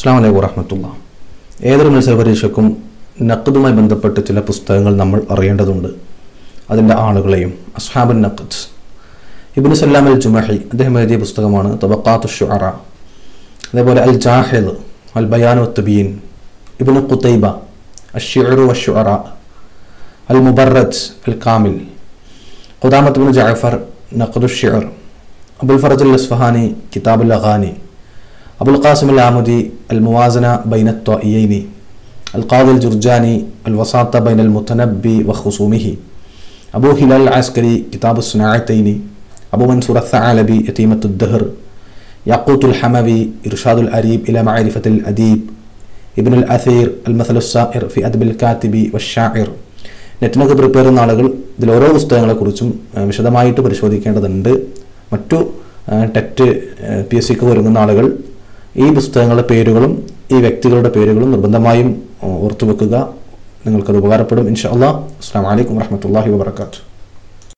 അസ്സലാമു അലൈക്കും വറഹ്മത്തുള്ളാഹി. ഏതൊരു മത്സര പരീക്ഷയ്ക്കും നഖ്ദുമായി ബന്ധപ്പെട്ട് ചില പുസ്തകങ്ങൾ നമ്മൾ അറിയേണ്ടതുണ്ട്. അതിൻ്റെ ആളുകളെയും അസ്ഹാബുൻ നഖ്ദ് ഇബ്നു സല്ലാം അൽ ജുമഹി അദ്ദേഹം എഴുതിയ പുസ്തകമാണ് തബഖാത്തു ശുഅറ. അതേപോലെ അൽ ജാഹിദ് അൽ ബയാൻ വത്തബീൻ, ഇബ്നു ഖുതൈബ അശ്ശിഅറു വശുഅറ, അൽ മുബറജ് അൽ കാമിൽ, ഖുദാമത്ത് ഇബ്നു ജഅഫർ നഖ്ദു ശിഅർ, അബുൽ ഫറജ് അൽ അസ്ഫഹാനി കിതാബുൽ അഗാനി, അബുൽ ഖാസിം അൽ ആമുദി അൽ മുവാസന ബൈന അത്വാഇയൈനി, അൽ ഖാദി അൽ ജുർജാനി അൽ വസാത്ത ബൈന അൽ മുതനബ്ബി വഖുസൂമിഹി, അബൂ ഹിലാൽ അൽ അസ്കരി കിതാബു സ്സനാഅത്തൈനി, അബൂ മൻസൂർ അസ്സഅലബി യതീമത്തുദ് ദഹർ, യാഖൂത്തുൽ ഹമവി ഇർഷാദുൽ അരീബ് ഇലാ മഅരിഫത്തുൽ അദീബ്, ഇബ്നുൽ അസീർ അൽ മസലുസ് സാഇർ ഫി അദ്ബിൽ കാതിബി വശാഇർ. നെറ്റിനൊക്കെ പ്രിപ്പയർ ചെയ്യുന്ന ആളുകൾ ഇതിൽ ഓരോ പുസ്തകങ്ങളെക്കുറിച്ചും വിശദമായിട്ട് പരിശോധിക്കേണ്ടതുണ്ട്. മറ്റു ടെറ്റ് PSCക്ക് ഒരുങ്ങുന്ന ആളുകൾ ഈ പുസ്തകങ്ങളുടെ പേരുകളും ഈ വ്യക്തികളുടെ പേരുകളും നിർബന്ധമായും ഓർത്തുവെക്കുക. നിങ്ങൾക്കത് ഉപകാരപ്പെടും ഇൻഷാ അല്ലാഹ്. അസ്സലാമു അലൈക്കും വറഹ്മത്തുള്ളാഹി വബറകാതുഹു.